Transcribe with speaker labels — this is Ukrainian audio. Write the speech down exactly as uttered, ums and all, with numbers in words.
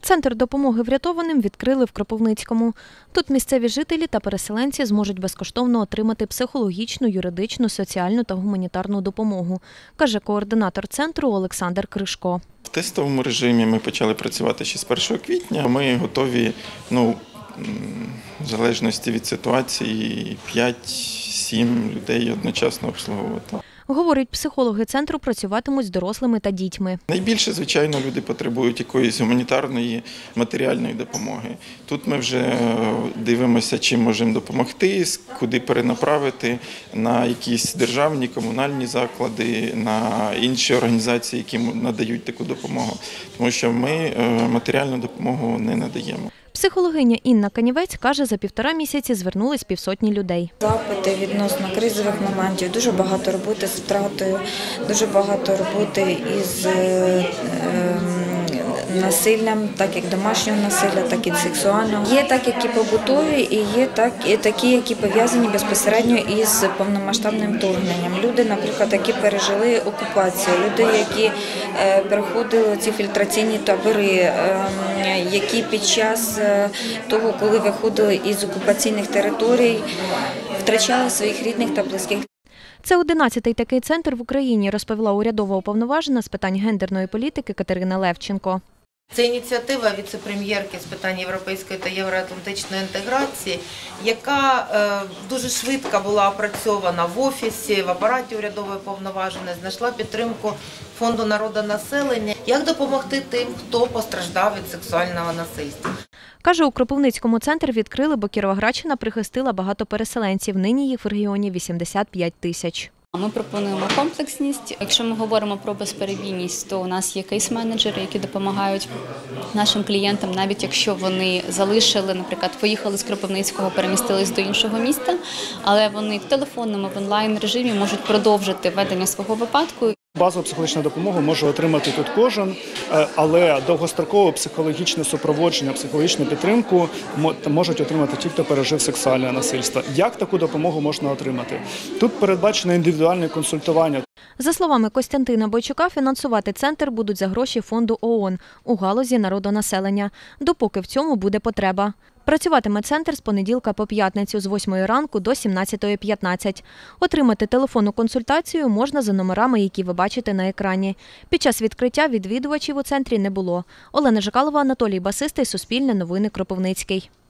Speaker 1: Центр допомоги врятованим відкрили в Кропивницькому. Тут місцеві жителі та переселенці зможуть безкоштовно отримати психологічну, юридичну, соціальну та гуманітарну допомогу, каже координатор центру Олександр Кришко.
Speaker 2: В тестовому режимі ми почали працювати ще з першого квітня. Ми готові, ну, в залежності від ситуації, п'ять-сім людей одночасно обслуговувати.
Speaker 1: Говорить, психологи центру працюватимуть з дорослими та дітьми.
Speaker 2: Найбільше, звичайно, люди потребують якоїсь гуманітарної, матеріальної допомоги. Тут ми вже дивимося, чим можемо допомогти, куди перенаправити, на якісь державні, комунальні заклади, на інші організації, які надають таку допомогу. Тому що ми матеріальну допомогу не надаємо.
Speaker 1: Психологиня Інна Канівець каже, за півтора місяці звернулись півсотні людей.
Speaker 3: Запити відносно кризових моментів, дуже багато роботи з втратою, дуже багато роботи із е, е, насиллям, так як домашнього насилля, так і сексуального. Є так, які побутові, і є так, і такі, які пов'язані безпосередньо із повномасштабним вторгненням. Люди, наприклад, які пережили окупацію, люди, які е, переходили ці фільтраційні табори, е, які під час того, коли виходили із окупаційних територій, втрачали своїх рідних та близьких.
Speaker 1: Це одинадцятий такий центр в Україні, розповіла урядова уповноважена з питань гендерної політики Катерина Левченко.
Speaker 4: Це ініціатива віце-прем'єрки з питань європейської та євроатлантичної інтеграції, яка дуже швидко була опрацьована в офісі, в апараті урядової уповноваженої, знайшла підтримку Фонду народонаселення. Як допомогти тим, хто постраждав від сексуального насильства?
Speaker 1: Каже, у Кропивницькому центр відкрили, бо Кіровоградщина прихистила багато переселенців. Нині їх в регіоні вісімдесят п'ять тисяч.
Speaker 5: Ми пропонуємо комплексність. Якщо ми говоримо про безперебійність, то у нас є кейс-менеджери, які допомагають нашим клієнтам, навіть якщо вони залишили, наприклад, поїхали з Кропивницького, перемістились до іншого міста, але вони в телефонному, в онлайн-режимі можуть продовжити ведення свого випадку.
Speaker 6: Базову психологічну допомогу може отримати тут кожен, але довгострокове психологічне супроводження, психологічну підтримку можуть отримати ті, хто пережив сексуальне насильство. Як таку допомогу можна отримати? Тут передбачено індивідуальне консультування.
Speaker 1: За словами Костянтина Бойчука, фінансувати центр будуть за гроші фонду ООН у галузі народонаселення, допоки в цьому буде потреба. Працюватиме центр з понеділка по п'ятницю з восьмої ранку до сімнадцятої п'ятнадцять. Отримати телефонну консультацію можна за номерами, які ви бачите на екрані. Під час відкриття відвідувачів у центрі не було. Олена Жикалова, Анатолій Басистий, Суспільне новини, Кропивницький.